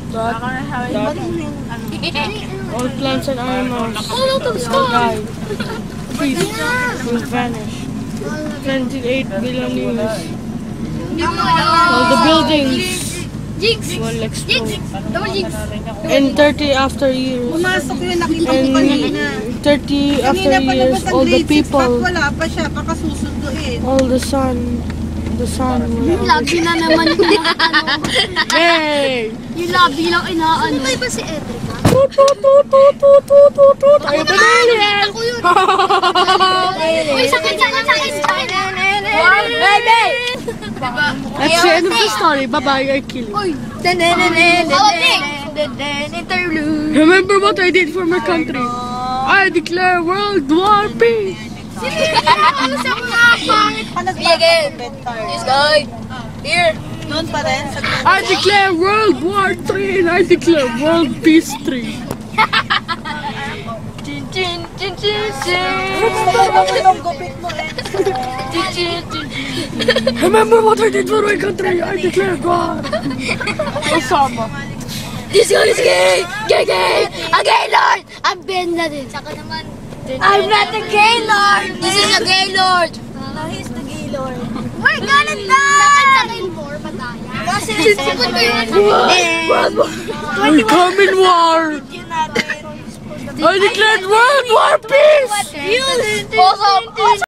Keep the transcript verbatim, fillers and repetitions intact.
Dot, dot. All plants and animals will die. Trees will vanish. twenty-eight billion years. All the buildings will explode. In thirty after years. Pumasok yun, nakita ko kanina. In thirty after years, all the people, wala pa siya, baka susunduin. all the sun, the sun will... Lagi na naman yung ano. Hey! Yung labi lang inaano. Ano ba si Edrica? Tut, tut, tut, tut, tut, tut, tut, tut. Tayo ba na yun? Ako yun. Uy, sakit, sakit, sakit, sakit. Baby! That's the end of the story. Bye-bye, I kill you. Uy. Interlude. Remember what I did for my country? I declare World War Peace! Sa mga pangit. Again. This guy. Here. Doon pa rin. I declare World War Three and I declare World Peace Three. Chin, chin, chin, chin, chin. Ang gupit mo eh. Chin, chin, chin, chin. Remember what I did for my country? I declare God! Osama. This guy is gay! Gay, gay! A gay lord! I'm Ben Laden. Saka naman. I'm not a gay lord! This is a gay lord! He's the gay lord. We're gonna die! Sakit more pataya. Kasi sipot ko yun. We come in war! I declared World War Peace! Yun! Also,